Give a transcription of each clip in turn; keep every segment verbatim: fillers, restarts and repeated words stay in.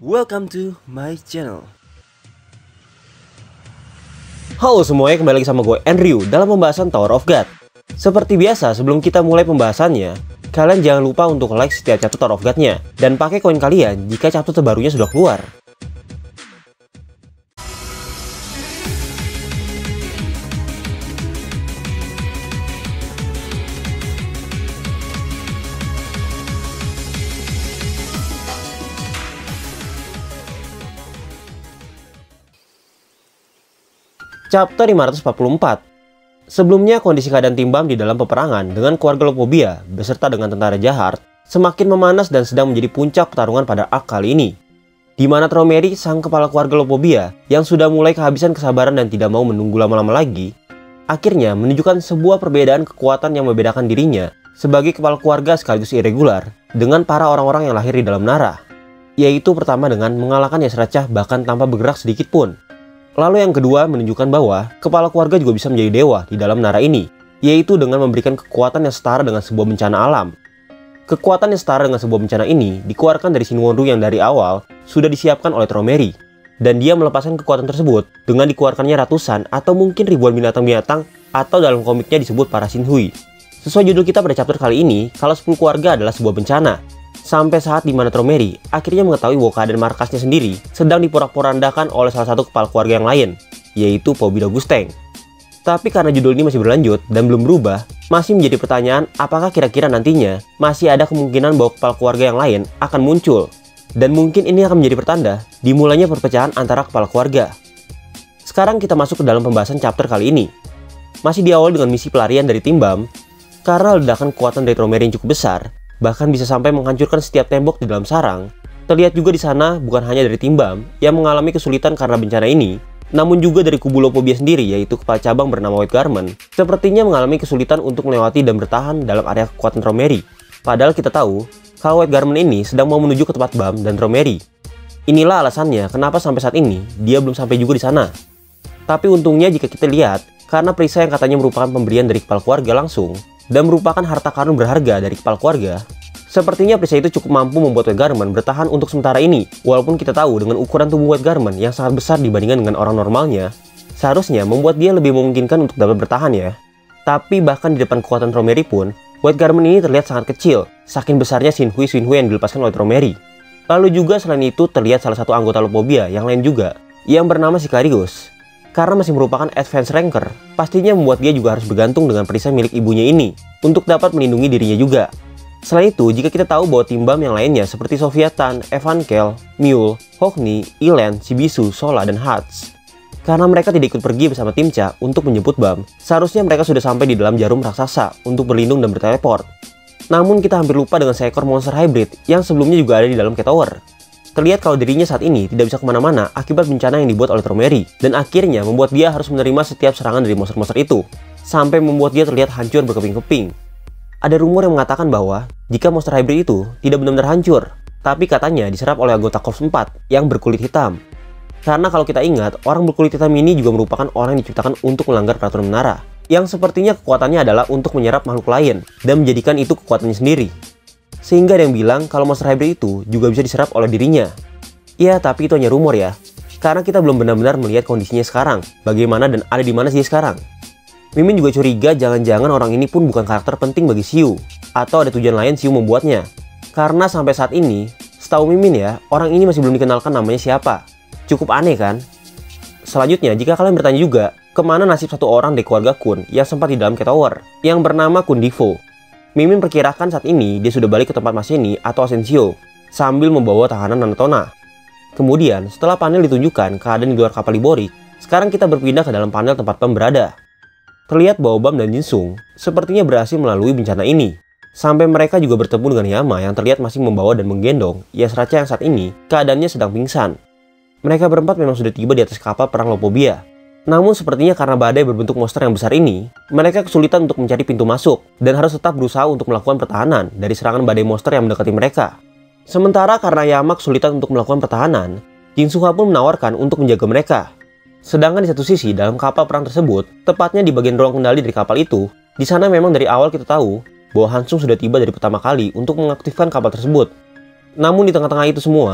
Welcome to my channel. Halo semuanya, kembali lagi sama gue Andrew dalam pembahasan Tower of God. Seperti biasa, sebelum kita mulai pembahasannya, kalian jangan lupa untuk like setiap chapter Tower of God-nya dan pakai koin kalian jika chapter terbarunya sudah keluar. Chapter lima ratus empat puluh empat. Sebelumnya, kondisi keadaan Timbam di dalam peperangan dengan keluarga Lopobia beserta dengan tentara jahat semakin memanas dan sedang menjadi puncak pertarungan pada arc kali ini, di mana Tromeri, sang kepala keluarga Lopobia yang sudah mulai kehabisan kesabaran dan tidak mau menunggu lama-lama lagi, akhirnya menunjukkan sebuah perbedaan kekuatan yang membedakan dirinya sebagai kepala keluarga sekaligus irregular dengan para orang-orang yang lahir di dalam Nara, yaitu pertama dengan mengalahkan Yasrachah bahkan tanpa bergerak sedikit pun. Lalu yang kedua menunjukkan bahwa kepala keluarga juga bisa menjadi dewa di dalam Nara ini, yaitu dengan memberikan kekuatan yang setara dengan sebuah bencana alam. Kekuatan yang setara dengan sebuah bencana ini dikeluarkan dari Shinwonru yang dari awal sudah disiapkan oleh Tromeri, dan dia melepaskan kekuatan tersebut dengan dikeluarkannya ratusan atau mungkin ribuan binatang-binatang atau dalam komiknya disebut para Shinhui. Sesuai judul kita pada chapter kali ini, kalau sepuluh keluarga adalah sebuah bencana. Sampai saat dimana Tromeri akhirnya mengetahui bahwa keadaan markasnya sendiri sedang diporak-porandakan oleh salah satu kepala keluarga yang lain, yaitu Pobida Gusteng. Tapi karena judul ini masih berlanjut dan belum berubah, masih menjadi pertanyaan apakah kira-kira nantinya masih ada kemungkinan bahwa kepala keluarga yang lain akan muncul. Dan mungkin ini akan menjadi pertanda dimulainya perpecahan antara kepala keluarga. Sekarang kita masuk ke dalam pembahasan chapter kali ini. Masih diawali dengan misi pelarian dari Timbam, karena ledakan kekuatan dari Tromeri yang cukup besar, bahkan bisa sampai menghancurkan setiap tembok di dalam sarang. Terlihat juga di sana bukan hanya dari Timbam yang mengalami kesulitan karena bencana ini, namun juga dari kubu Lopobia sendiri, yaitu kepala cabang bernama White Garment, sepertinya mengalami kesulitan untuk melewati dan bertahan dalam area kekuatan Tromeri. Padahal kita tahu kalau White Garment ini sedang mau menuju ke tempat Bam dan Tromeri. Inilah alasannya kenapa sampai saat ini dia belum sampai juga di sana. Tapi untungnya jika kita lihat, karena perisai yang katanya merupakan pemberian dari kepala keluarga langsung dan merupakan harta karun berharga dari kepala keluarga, sepertinya perisai itu cukup mampu membuat White Garment bertahan untuk sementara ini. Walaupun kita tahu dengan ukuran tubuh White Garment yang sangat besar dibandingkan dengan orang normalnya, seharusnya membuat dia lebih memungkinkan untuk dapat bertahan ya. Tapi bahkan di depan kekuatan Tromeri pun, White Garment ini terlihat sangat kecil, saking besarnya Shinhui-Shinhui yang dilepaskan oleh Tromeri. Lalu juga selain itu terlihat salah satu anggota Lopobia yang lain juga, yang bernama Sicarius. Karena masih merupakan advanced ranker, pastinya membuat dia juga harus bergantung dengan perisai milik ibunya ini untuk dapat melindungi dirinya juga. Selain itu, jika kita tahu bahwa Timbam yang lainnya seperti Sofiatan, Evankel, Mule, Hogni, Ilen, Shibisu, Sola, dan Hats, karena mereka tidak ikut pergi bersama Timcha untuk menjemput Bam, seharusnya mereka sudah sampai di dalam jarum raksasa untuk berlindung dan berteleport. Namun kita hampir lupa dengan seekor monster hybrid yang sebelumnya juga ada di dalam Cat Tower. Terlihat kalau dirinya saat ini tidak bisa kemana-mana akibat bencana yang dibuat oleh Tromeri, dan akhirnya membuat dia harus menerima setiap serangan dari monster-monster itu, sampai membuat dia terlihat hancur berkeping-keping. Ada rumor yang mengatakan bahwa jika monster hybrid itu tidak benar-benar hancur, tapi katanya diserap oleh anggota Korps empat yang berkulit hitam. Karena kalau kita ingat, orang berkulit hitam ini juga merupakan orang yang diciptakan untuk melanggar peraturan menara, yang sepertinya kekuatannya adalah untuk menyerap makhluk lain dan menjadikan itu kekuatannya sendiri. Sehingga ada yang bilang kalau monster hybrid itu juga bisa diserap oleh dirinya. Ya, tapi itu hanya rumor ya. Karena kita belum benar-benar melihat kondisinya sekarang, bagaimana dan ada di mana sih sekarang. Mimin juga curiga jangan-jangan orang ini pun bukan karakter penting bagi Xiu, atau ada tujuan lain Xiu membuatnya. Karena sampai saat ini, setahu Mimin ya, orang ini masih belum dikenalkan namanya siapa. Cukup aneh kan? Selanjutnya, jika kalian bertanya juga, kemana nasib satu orang dari keluarga Kun yang sempat di dalam Cat Tower, yang bernama Kun Divo. Mimin perkirakan saat ini dia sudah balik ke tempat Maseni atau Asensio sambil membawa tahanan Nanatona. Kemudian setelah panel ditunjukkan keadaan di luar kapal Iborik, sekarang kita berpindah ke dalam panel tempat Bam berada. Terlihat bahwa Bam dan Jinsung sepertinya berhasil melalui bencana ini. Sampai mereka juga bertemu dengan Yama yang terlihat masih membawa dan menggendong Yasrachah yang saat ini keadaannya sedang pingsan. Mereka berempat memang sudah tiba di atas kapal perang Lopobia. Namun sepertinya karena badai berbentuk monster yang besar ini, mereka kesulitan untuk mencari pintu masuk dan harus tetap berusaha untuk melakukan pertahanan dari serangan badai monster yang mendekati mereka. Sementara karena Yama kesulitan untuk melakukan pertahanan, Jinsuha pun menawarkan untuk menjaga mereka. Sedangkan di satu sisi dalam kapal perang tersebut, tepatnya di bagian ruang kendali dari kapal itu, di sana memang dari awal kita tahu bahwa Hansung sudah tiba dari pertama kali untuk mengaktifkan kapal tersebut. Namun di tengah-tengah itu semua,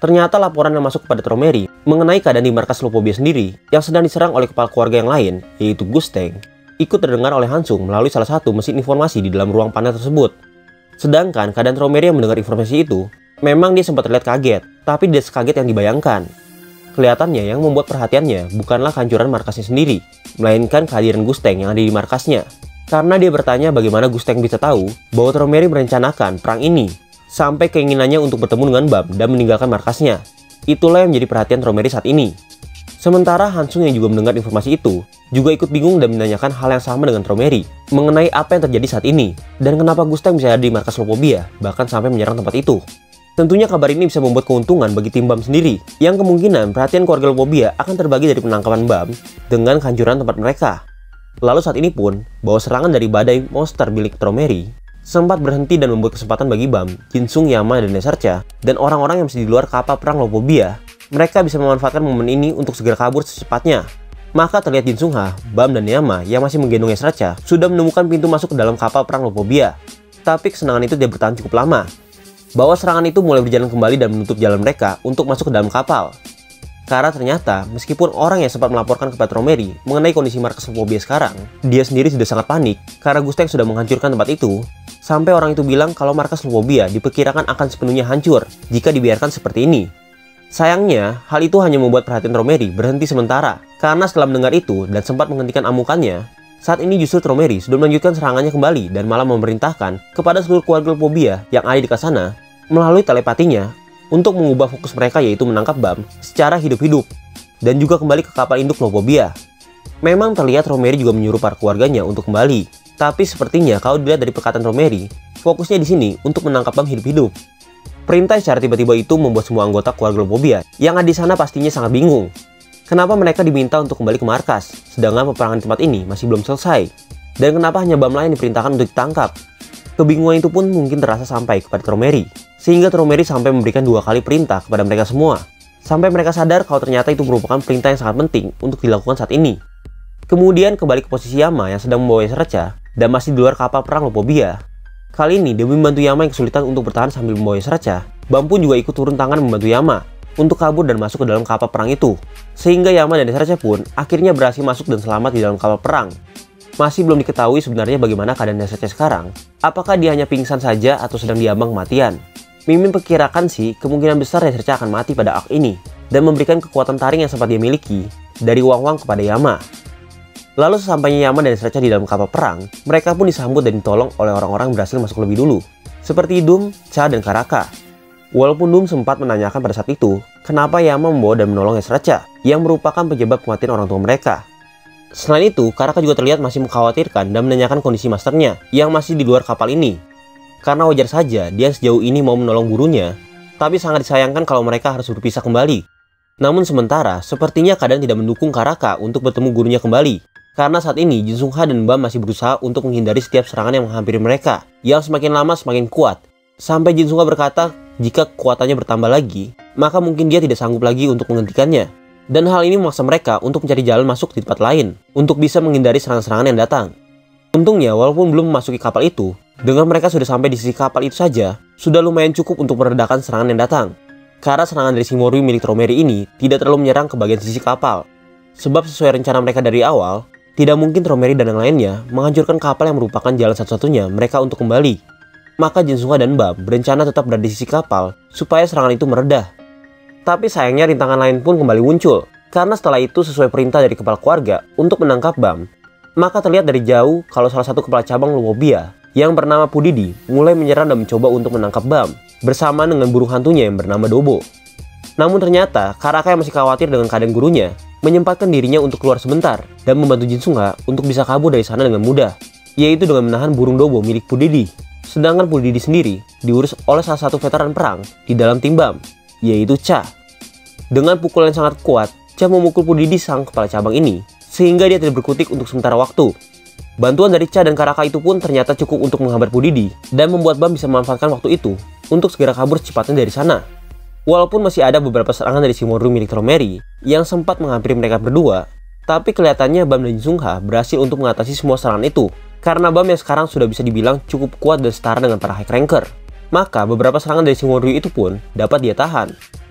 Ternyata laporan yang masuk kepada Tromeri mengenai keadaan di markas Lopobia sendiri yang sedang diserang oleh kepala keluarga yang lain, yaitu Gusteng, ikut terdengar oleh Hansung melalui salah satu mesin informasi di dalam ruang panel tersebut. Sedangkan keadaan Tromeri yang mendengar informasi itu, memang dia sempat terlihat kaget, tapi tidak sekaget yang dibayangkan. Kelihatannya yang membuat perhatiannya bukanlah kehancuran markasnya sendiri, melainkan kehadiran Gusteng yang ada di markasnya. Karena dia bertanya bagaimana Gusteng bisa tahu bahwa Tromeri merencanakan perang ini, sampai keinginannya untuk bertemu dengan Bam dan meninggalkan markasnya. Itulah yang menjadi perhatian Tromeri saat ini. Sementara Hansung yang juga mendengar informasi itu, juga ikut bingung dan menanyakan hal yang sama dengan Tromeri mengenai apa yang terjadi saat ini, dan kenapa Gusteng bisa ada di markas Lopobia, bahkan sampai menyerang tempat itu. Tentunya kabar ini bisa membuat keuntungan bagi tim Bam sendiri, yang kemungkinan perhatian keluarga Lopobia akan terbagi dari penangkapan Bam dengan kehancuran tempat mereka. Lalu saat ini pun, bahwa serangan dari badai monster milik Tromeri sempat berhenti dan membuat kesempatan bagi Bam, Jinsung, Yama, dan Desarca, dan orang-orang yang masih di luar kapal perang Lopobia. Mereka bisa memanfaatkan momen ini untuk segera kabur secepatnya. Maka terlihat Jinsung Ha, Bam, dan Yama yang masih menggendong Desarca sudah menemukan pintu masuk ke dalam kapal perang Lopobia. Tapi kesenangan itu tidak bertahan cukup lama. Bahwa serangan itu mulai berjalan kembali dan menutup jalan mereka untuk masuk ke dalam kapal. Karena ternyata, meskipun orang yang sempat melaporkan kepada Tromeri mengenai kondisi markas Lopobia sekarang, dia sendiri sudah sangat panik karena Gusteng sudah menghancurkan tempat itu. Sampai orang itu bilang kalau markas Lopobia diperkirakan akan sepenuhnya hancur jika dibiarkan seperti ini. Sayangnya, hal itu hanya membuat perhatian Tromeri berhenti sementara. Karena setelah mendengar itu dan sempat menghentikan amukannya, saat ini justru Tromeri sudah melanjutkan serangannya kembali dan malah memerintahkan kepada seluruh keluarga Lopobia yang ada di sana melalui telepatinya untuk mengubah fokus mereka, yaitu menangkap Bam secara hidup-hidup dan juga kembali ke kapal induk Lopobia. Memang terlihat Tromeri juga menyuruh para keluarganya untuk kembali, tapi sepertinya kalau dilihat dari perkataan Tromeri, fokusnya di sini untuk menangkap Bam hidup-hidup. Perintah secara tiba-tiba itu membuat semua anggota keluarga Lopobia yang ada di sana pastinya sangat bingung. Kenapa mereka diminta untuk kembali ke markas, sedangkan peperangan di tempat ini masih belum selesai? Dan kenapa hanya Bam lain diperintahkan untuk ditangkap? Kebingungan itu pun mungkin terasa sampai kepada Tromeri, sehingga Tromeri sampai memberikan dua kali perintah kepada mereka semua, sampai mereka sadar kalau ternyata itu merupakan perintah yang sangat penting untuk dilakukan saat ini. Kemudian kembali ke posisi Yama yang sedang membawa Desarca dan masih di luar kapal perang Lopobia. Kali ini demi membantu Yama yang kesulitan untuk bertahan sambil membawa Desarca, Bam pun juga ikut turun tangan membantu Yama untuk kabur dan masuk ke dalam kapal perang itu. Sehingga Yama dan Desarca pun akhirnya berhasil masuk dan selamat di dalam kapal perang. Masih belum diketahui sebenarnya bagaimana keadaan Desarca sekarang. Apakah dia hanya pingsan saja atau sedang diambang kematian? Mimin perkirakan sih kemungkinan besar Desarca akan mati pada arc ini dan memberikan kekuatan taring yang sempat dia miliki dari Wang-Wang kepada Yama. Lalu sesampainya Yama dan Desarca di dalam kapal perang, mereka pun disambut dan ditolong oleh orang-orang yang berhasil masuk lebih dulu, seperti Dum, Cha, dan Karaka. Walaupun Dum sempat menanyakan pada saat itu, kenapa Yama membawa dan menolong Desarca, yang merupakan penyebab kematian orang tua mereka. Selain itu, Karaka juga terlihat masih mengkhawatirkan dan menanyakan kondisi masternya, yang masih di luar kapal ini. Karena wajar saja dia sejauh ini mau menolong gurunya, tapi sangat disayangkan kalau mereka harus berpisah kembali. Namun sementara, sepertinya keadaan tidak mendukung Karaka untuk bertemu gurunya kembali. Karena saat ini Jinsung Ha dan Bam masih berusaha untuk menghindari setiap serangan yang menghampiri mereka, yang semakin lama semakin kuat. Sampai Jinsung Ha berkata, jika kekuatannya bertambah lagi, maka mungkin dia tidak sanggup lagi untuk menghentikannya. Dan hal ini memaksa mereka untuk mencari jalan masuk di tempat lain, untuk bisa menghindari serangan-serangan yang datang. Untungnya, walaupun belum memasuki kapal itu, dengan mereka sudah sampai di sisi kapal itu saja, sudah lumayan cukup untuk meredakan serangan yang datang. Karena serangan dari Shimoryu milik Tromeri ini tidak terlalu menyerang ke bagian sisi kapal. Sebab sesuai rencana mereka dari awal, tidak mungkin Tromeri dan yang lainnya menghancurkan kapal yang merupakan jalan satu-satunya mereka untuk kembali. Maka Jinsung Ha dan Bam berencana tetap berada di sisi kapal supaya serangan itu meredah. Tapi sayangnya rintangan lain pun kembali muncul, karena setelah itu sesuai perintah dari kepala keluarga untuk menangkap Bam, maka terlihat dari jauh kalau salah satu kepala cabang Lopobia yang bernama Pudidi mulai menyerang dan mencoba untuk menangkap Bam bersama dengan burung hantunya yang bernama Dobo. Namun ternyata Karaka yang masih khawatir dengan keadaan gurunya menyempatkan dirinya untuk keluar sebentar dan membantu Jinsung Ha untuk bisa kabur dari sana dengan mudah, yaitu dengan menahan burung Dobo milik Pudidi. Sedangkan Pudidi sendiri diurus oleh salah satu veteran perang di dalam tim Bam, yaitu Cha. Dengan pukulan yang sangat kuat, Cha memukul Pudidi sang kepala cabang ini, sehingga dia tidak berkutik untuk sementara waktu. Bantuan dari Cha dan Karaka itu pun ternyata cukup untuk menghambat Pudidi, dan membuat Bam bisa memanfaatkan waktu itu untuk segera kabur secepatnya dari sana. Walaupun masih ada beberapa serangan dari Shimoryu milik Tromeri yang sempat menghampiri mereka berdua, tapi kelihatannya Bam dan Jinsung Ha berhasil untuk mengatasi semua serangan itu, karena Bam yang sekarang sudah bisa dibilang cukup kuat dan setara dengan para high ranker. Maka beberapa serangan dari Shimoryu itu pun dapat dia tahan.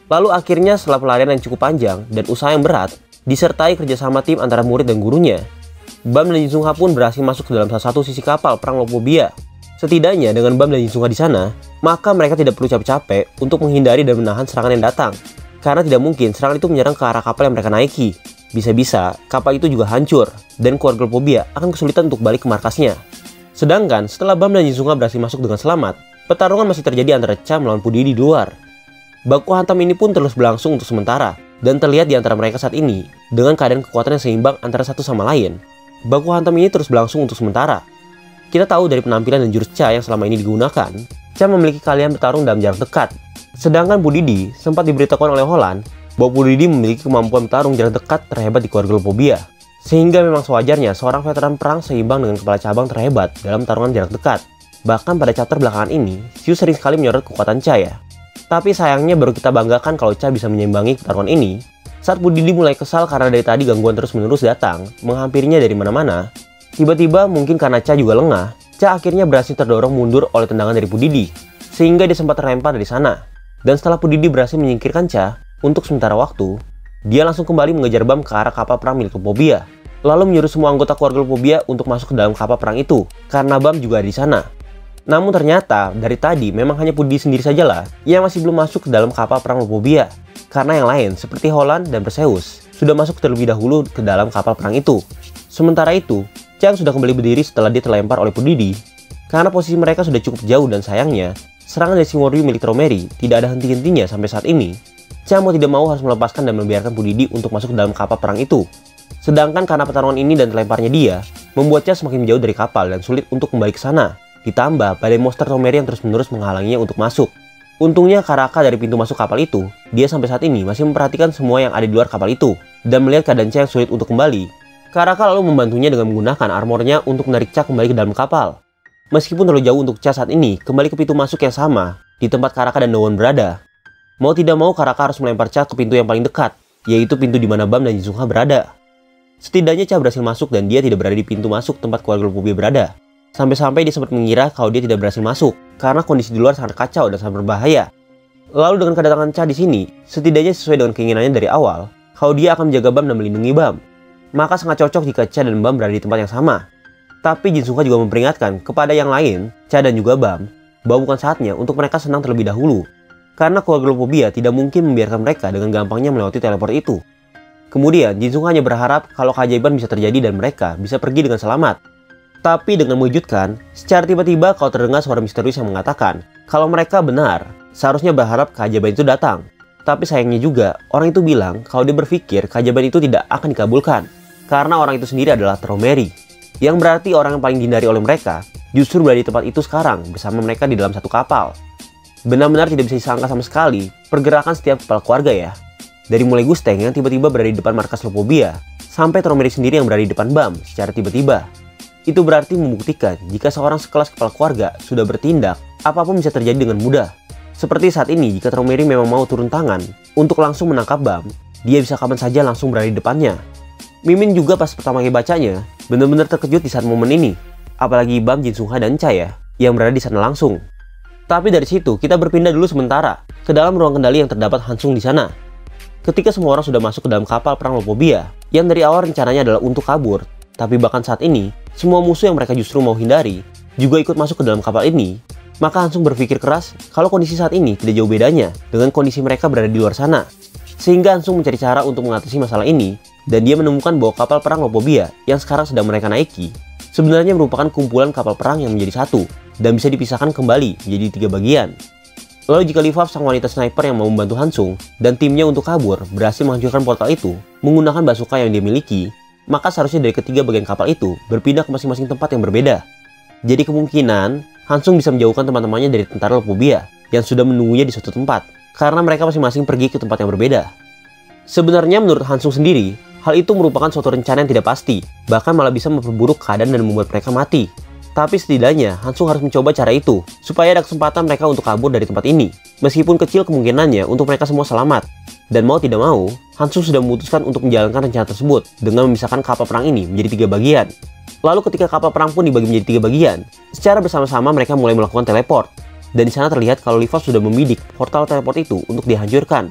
Lalu akhirnya setelah pelarian yang cukup panjang dan usaha yang berat, disertai kerjasama tim antara murid dan gurunya, Bam dan Jin Sung Ha pun berhasil masuk ke dalam salah satu sisi kapal perang Lopobia. Setidaknya dengan Bam dan Jin Sung Ha di sana, maka mereka tidak perlu capek-capek untuk menghindari dan menahan serangan yang datang. Karena tidak mungkin serangan itu menyerang ke arah kapal yang mereka naiki. Bisa-bisa kapal itu juga hancur dan keluarga Lopobia akan kesulitan untuk balik ke markasnya. Sedangkan setelah Bam dan Jin Sung Ha berhasil masuk dengan selamat, pertarungan masih terjadi antara Cha melawan Pudidi di luar. Baku hantam ini pun terus berlangsung untuk sementara, dan terlihat di antara mereka saat ini dengan keadaan kekuatan yang seimbang antara satu sama lain. Baku hantam ini terus berlangsung untuk sementara. Kita tahu dari penampilan dan jurus Cha yang selama ini digunakan, Cha memiliki keahlian bertarung dalam jarak dekat. Sedangkan Pudidi sempat diberitakan oleh Holland bahwa Pudidi memiliki kemampuan bertarung jarak dekat terhebat di keluarga Lopobia. Sehingga memang sewajarnya seorang veteran perang seimbang dengan kepala cabang terhebat dalam pertarungan jarak dekat. Bahkan pada chapter belakangan ini, Xiu sering sekali menyorot kekuatan Cha ya. Tapi sayangnya baru kita banggakan kalau Cha bisa menyeimbangi pertarungan ini saat Pudidi mulai kesal karena dari tadi gangguan terus-menerus datang, menghampirinya dari mana-mana. Tiba-tiba mungkin karena Cha juga lengah, Cha akhirnya berhasil terdorong mundur oleh tendangan dari Pudidi, sehingga dia sempat terlempar dari sana. Dan setelah Pudidi berhasil menyingkirkan Cha untuk sementara waktu, dia langsung kembali mengejar Bam ke arah kapal perang milik Lopobia, lalu menyuruh semua anggota keluarga Lopobia untuk masuk ke dalam kapal perang itu, karena Bam juga ada di sana. Namun ternyata dari tadi memang hanya Pudidi sendiri sajalah yang masih belum masuk ke dalam kapal perang Lopobia, karena yang lain seperti Holland dan Perseus sudah masuk terlebih dahulu ke dalam kapal perang itu. Sementara itu, Cha sudah kembali berdiri setelah dia terlempar oleh Pudidi, karena posisi mereka sudah cukup jauh dan sayangnya serangan dari Shingoryu milik Tromeri tidak ada henti-hentinya sampai saat ini. Cha mau tidak mau harus melepaskan dan membiarkan Pudidi untuk masuk ke dalam kapal perang itu. Sedangkan karena pertarungan ini dan terlemparnya dia, membuat Cha semakin jauh dari kapal dan sulit untuk kembali ke sana. Ditambah badai monster Tromeri yang terus-menerus menghalanginya untuk masuk. Untungnya Karaka dari pintu masuk kapal itu, dia sampai saat ini masih memperhatikan semua yang ada di luar kapal itu dan melihat keadaan Cha yang sulit untuk kembali. Karaka lalu membantunya dengan menggunakan armornya untuk menarik Cha kembali ke dalam kapal. Meskipun terlalu jauh untuk Cha saat ini kembali ke pintu masuk yang sama di tempat Karaka dan Dowon berada. Mau tidak mau Karaka harus melempar Cha ke pintu yang paling dekat, yaitu pintu di mana Bam dan Jin Sung Ha berada. Setidaknya Cha berhasil masuk dan dia tidak berada di pintu masuk tempat keluarga Lopobia berada. Sampai-sampai dia sempat mengira kalau dia tidak berhasil masuk karena kondisi di luar sangat kacau dan sangat berbahaya. Lalu dengan kedatangan Cha di sini, setidaknya sesuai dengan keinginannya dari awal, kalau dia akan menjaga Bam dan melindungi Bam. Maka sangat cocok jika Cha dan Bam berada di tempat yang sama. Tapi Jin Sung Ha juga memperingatkan kepada yang lain, Cha dan juga Bam, bahwa bukan saatnya untuk mereka senang terlebih dahulu. Karena keluarga Lopobia tidak mungkin membiarkan mereka dengan gampangnya melewati teleport itu. Kemudian Jin Sung Ha hanya berharap kalau keajaiban bisa terjadi dan mereka bisa pergi dengan selamat. Tapi dengan mengejutkan, secara tiba-tiba kau terdengar suara misterius yang mengatakan kalau mereka benar, seharusnya berharap keajaiban itu datang. Tapi sayangnya juga, orang itu bilang kalau dia berpikir keajaiban itu tidak akan dikabulkan karena orang itu sendiri adalah Tromeri, yang berarti orang yang paling dihindari oleh mereka justru berada di tempat itu sekarang bersama mereka di dalam satu kapal. Benar-benar tidak bisa disangka sama sekali pergerakan setiap kepala keluarga ya. Dari mulai Gusteng yang tiba-tiba berada di depan markas Lopobia, sampai Tromeri sendiri yang berada di depan Bam secara tiba-tiba. Itu berarti membuktikan jika seorang sekelas kepala keluarga sudah bertindak, apapun bisa terjadi dengan mudah. Seperti saat ini, jika Tromeri memang mau turun tangan untuk langsung menangkap Bam, dia bisa kapan saja langsung berada di depannya. Mimin juga pas pertama kali bacanya, benar-benar terkejut di saat momen ini. Apalagi Bam, Jin Sung Ha, dan Cha ya, yang berada di sana langsung. Tapi dari situ, kita berpindah dulu sementara ke dalam ruang kendali yang terdapat Hansung di sana. Ketika semua orang sudah masuk ke dalam kapal perang Lopobia, yang dari awal rencananya adalah untuk kabur, tapi bahkan saat ini, semua musuh yang mereka justru mau hindari juga ikut masuk ke dalam kapal ini. Maka Hansung berpikir keras kalau kondisi saat ini tidak jauh bedanya dengan kondisi mereka berada di luar sana. Sehingga Hansung mencari cara untuk mengatasi masalah ini, dan dia menemukan bahwa kapal perang Lopobia yang sekarang sedang mereka naiki sebenarnya merupakan kumpulan kapal perang yang menjadi satu dan bisa dipisahkan kembali menjadi tiga bagian. Lalu jika Livaf, sang wanita sniper yang mau membantu Hansung dan timnya untuk kabur, berhasil menghancurkan portal itu menggunakan bazooka yang dia miliki, maka seharusnya dari ketiga bagian kapal itu berpindah ke masing-masing tempat yang berbeda. Jadi kemungkinan Hansung bisa menjauhkan teman-temannya dari tentara Lopobia yang sudah menunggunya di suatu tempat, karena mereka masing-masing pergi ke tempat yang berbeda. Sebenarnya menurut Hansung sendiri, hal itu merupakan suatu rencana yang tidak pasti, bahkan malah bisa memperburuk keadaan dan membuat mereka mati. Tapi setidaknya Hansung harus mencoba cara itu, supaya ada kesempatan mereka untuk kabur dari tempat ini, meskipun kecil kemungkinannya untuk mereka semua selamat. Dan mau tidak mau, Hansung sudah memutuskan untuk menjalankan rencana tersebut dengan memisahkan kapal perang ini menjadi tiga bagian. Lalu ketika kapal perang pun dibagi menjadi tiga bagian, secara bersama-sama mereka mulai melakukan teleport. Dan di sana terlihat kalau Livaf sudah membidik portal teleport itu untuk dihancurkan.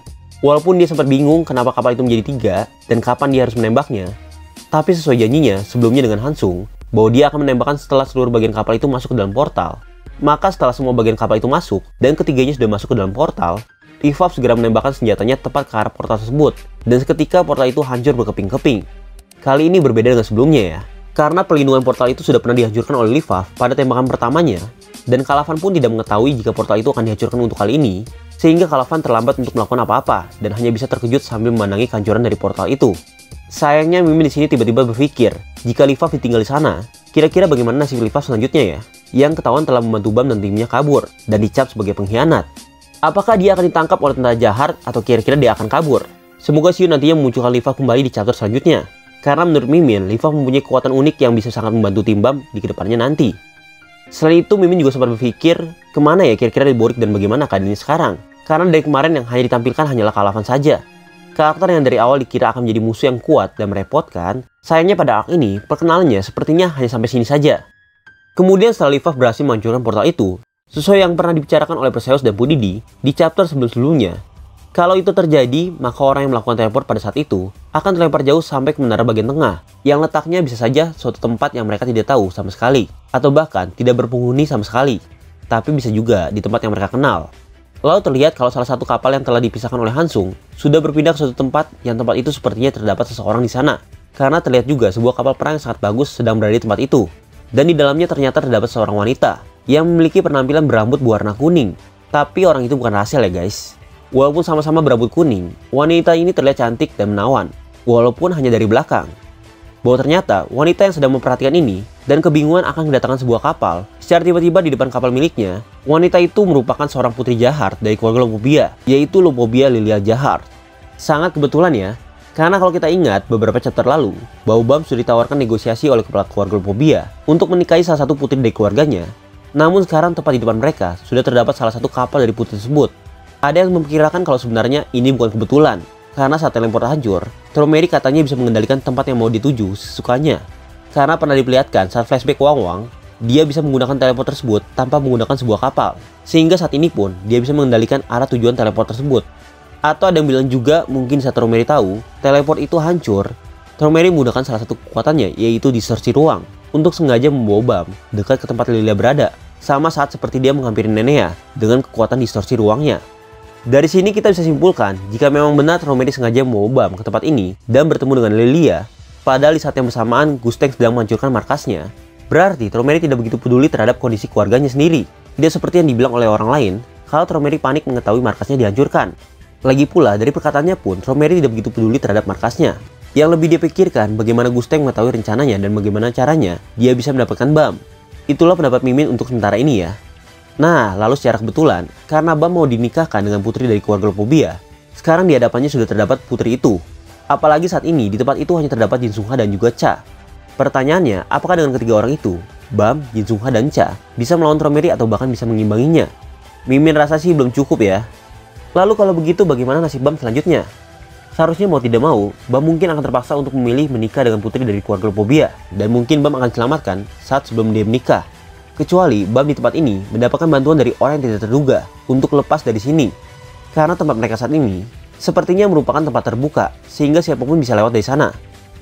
Walaupun dia sempat bingung kenapa kapal itu menjadi tiga dan kapan dia harus menembaknya, tapi sesuai janjinya sebelumnya dengan Hansung, bahwa dia akan menembakkan setelah seluruh bagian kapal itu masuk ke dalam portal. Maka setelah semua bagian kapal itu masuk dan ketiganya sudah masuk ke dalam portal, Livov segera menembakkan senjatanya tepat ke arah portal tersebut, dan seketika portal itu hancur berkeping-keping. Kali ini berbeda dengan sebelumnya ya, karena pelindungan portal itu sudah pernah dihancurkan oleh Livov pada tembakan pertamanya, dan Kalavan pun tidak mengetahui jika portal itu akan dihancurkan untuk kali ini, sehingga Kalavan terlambat untuk melakukan apa-apa dan hanya bisa terkejut sambil memandangi kehancuran dari portal itu. Sayangnya Mimin di sini tiba-tiba berpikir, jika Livov ditinggal di sana, kira-kira bagaimana nasib Livov selanjutnya ya? Yang ketahuan telah membantu Bam dan timnya kabur dan dicap sebagai pengkhianat. Apakah dia akan ditangkap oleh tentara jahat atau kira-kira dia akan kabur? Semoga Shio nantinya memunculkan Livov kembali di chapter selanjutnya. Karena menurut Mimin, Livov mempunyai kekuatan unik yang bisa sangat membantu tim Bam di kedepannya nanti. Selain itu, Mimin juga sempat berpikir, kemana ya kira-kira Borik dan bagaimana keadaannya sekarang? Karena dari kemarin yang hanya ditampilkan hanyalah Kalavan saja. Karakter yang dari awal dikira akan menjadi musuh yang kuat dan merepotkan, sayangnya pada arc ini, perkenalannya sepertinya hanya sampai sini saja. Kemudian setelah Livov berhasil menghancurkan portal itu, sesuai yang pernah dibicarakan oleh Perseus dan Pudidi di chapter sebelum-sebelumnya, kalau itu terjadi, maka orang yang melakukan teleport pada saat itu akan terlempar jauh sampai ke menara bagian tengah, yang letaknya bisa saja suatu tempat yang mereka tidak tahu sama sekali, atau bahkan tidak berpenghuni sama sekali, tapi bisa juga di tempat yang mereka kenal. Lalu terlihat kalau salah satu kapal yang telah dipisahkan oleh Hansung sudah berpindah ke suatu tempat yang tempat itu sepertinya terdapat seseorang di sana, karena terlihat juga sebuah kapal perang yang sangat bagus sedang berada di tempat itu, dan di dalamnya ternyata terdapat seorang wanita yang memiliki penampilan berambut berwarna kuning. Tapi orang itu bukan Rachel ya guys. Walaupun sama-sama berambut kuning, wanita ini terlihat cantik dan menawan, walaupun hanya dari belakang. Bahwa ternyata wanita yang sedang memperhatikan ini dan kebingungan akan kedatangan sebuah kapal, secara tiba-tiba di depan kapal miliknya, wanita itu merupakan seorang putri Jahart dari keluarga Lopobia, yaitu Lopobia Lilia Jahart. Sangat kebetulan ya, karena kalau kita ingat beberapa chapter lalu, bahwa Bam sudah ditawarkan negosiasi oleh kepala keluarga Lopobia untuk menikahi salah satu putri dari keluarganya. Namun sekarang tepat di depan mereka sudah terdapat salah satu kapal dari putri tersebut. Ada yang memperkirakan kalau sebenarnya ini bukan kebetulan, karena saat teleport hancur, Tromeri katanya bisa mengendalikan tempat yang mau dituju sesukanya. Karena pernah diperlihatkan saat flashback Wang Wang, dia bisa menggunakan teleport tersebut tanpa menggunakan sebuah kapal. Sehingga saat ini pun dia bisa mengendalikan arah tujuan teleport tersebut. Atau ada yang bilang juga mungkin saat Tromeri tahu teleport itu hancur, Tromeri menggunakan salah satu kekuatannya, yaitu distorsi ruang, untuk sengaja membawa Bam dekat ke tempat Lilia berada, sama saat seperti dia menghampiri Nenea dengan kekuatan distorsi ruangnya. Dari sini kita bisa simpulkan jika memang benar Tromeri sengaja membawa Bam ke tempat ini dan bertemu dengan Lilia, padahal di saat yang bersamaan Gusteng sedang menghancurkan markasnya. Berarti Tromeri tidak begitu peduli terhadap kondisi keluarganya sendiri. Tidak seperti yang dibilang oleh orang lain kalau Tromeri panik mengetahui markasnya dihancurkan. Lagi pula dari perkataannya pun Tromeri tidak begitu peduli terhadap markasnya. Yang lebih dia pikirkan bagaimana Gusteng mengetahui rencananya dan bagaimana caranya dia bisa mendapatkan Bam. Itulah pendapat Mimin untuk sementara ini ya. Nah, lalu secara kebetulan, karena Bam mau dinikahkan dengan putri dari keluarga Lopobia, sekarang di hadapannya sudah terdapat putri itu. Apalagi saat ini, di tempat itu hanya terdapat Jin Sungha dan juga Cha. Pertanyaannya, apakah dengan ketiga orang itu, Bam, Jin Sungha, dan Cha, bisa melawan Tromeri atau bahkan bisa mengimbanginya? Mimin rasa sih belum cukup ya. Lalu kalau begitu, bagaimana nasib Bam selanjutnya? Seharusnya mau tidak mau, Bam mungkin akan terpaksa untuk memilih menikah dengan putri dari keluarga Lopobia, dan mungkin Bam akan diselamatkan saat sebelum dia menikah. Kecuali Bam di tempat ini mendapatkan bantuan dari orang yang tidak terduga untuk lepas dari sini. Karena tempat mereka saat ini sepertinya merupakan tempat terbuka sehingga siapapun bisa lewat dari sana.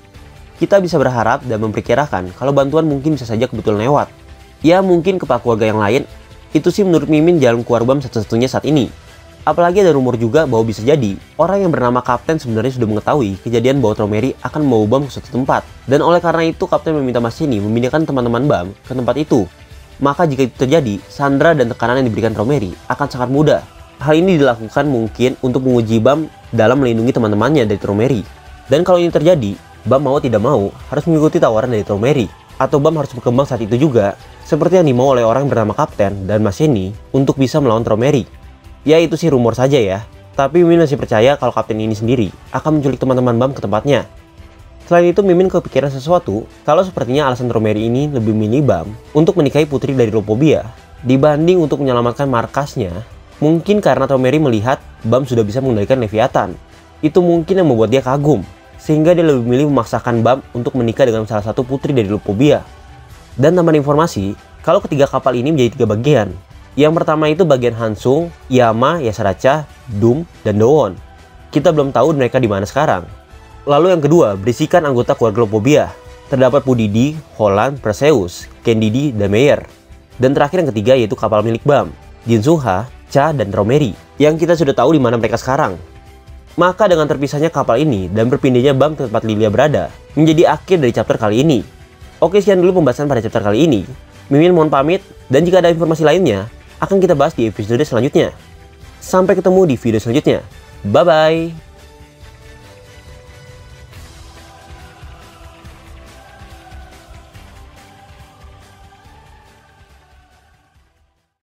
Kita bisa berharap dan memperkirakan kalau bantuan mungkin bisa saja kebetulan lewat. Ya mungkin kepala keluarga yang lain, itu sih menurut Mimin jalan keluar Bam satu-satunya saat ini. Apalagi ada rumor juga bahwa bisa jadi orang yang bernama Kapten sebenarnya sudah mengetahui kejadian bahwa Tromeri akan membawa Bam ke suatu tempat. Dan oleh karena itu Kapten meminta Mas ini memindahkan teman-teman Bam ke tempat itu. Maka jika itu terjadi, sandera dan tekanan yang diberikan Tromeri akan sangat mudah. Hal ini dilakukan mungkin untuk menguji Bam dalam melindungi teman-temannya dari Tromeri. Dan kalau ini terjadi, Bam mau tidak mau harus mengikuti tawaran dari Tromeri. Atau Bam harus berkembang saat itu juga, seperti yang dimau oleh orang yang bernama Kapten dan Mas Yeni untuk bisa melawan Tromeri. Ya itu sih rumor saja ya, tapi Mimin masih percaya kalau Kapten ini sendiri akan menculik teman-teman Bam ke tempatnya. Selain itu, Mimin kepikiran sesuatu kalau sepertinya alasan Tromeri ini lebih milih Bam untuk menikahi putri dari Lopobia dibanding untuk menyelamatkan markasnya. Mungkin karena Tromeri melihat Bam sudah bisa mengendalikan Leviathan. Itu mungkin yang membuat dia kagum, sehingga dia lebih milih memaksakan Bam untuk menikah dengan salah satu putri dari Lopobia. Dan tambahan informasi, kalau ketiga kapal ini menjadi tiga bagian. Yang pertama itu bagian Hansung, Yama, Yasaracha, Doom, dan Dowon. kita belum tahu mereka di mana sekarang. Lalu yang kedua, berisikan anggota keluarga Lopobia. Terdapat Pudidi, Holland, Perseus, Candide, dan Meyer. Dan terakhir yang ketiga yaitu kapal milik Bam, Jinsuha, Cha, dan Romeri, yang kita sudah tahu di mana mereka sekarang. Maka dengan terpisahnya kapal ini dan berpindahnya Bam ke tempat Lilia berada, menjadi akhir dari chapter kali ini. Oke, sekian dulu pembahasan pada chapter kali ini. Mimin mohon pamit, dan jika ada informasi lainnya, akan kita bahas di episode selanjutnya. Sampai ketemu di video selanjutnya. Bye-bye!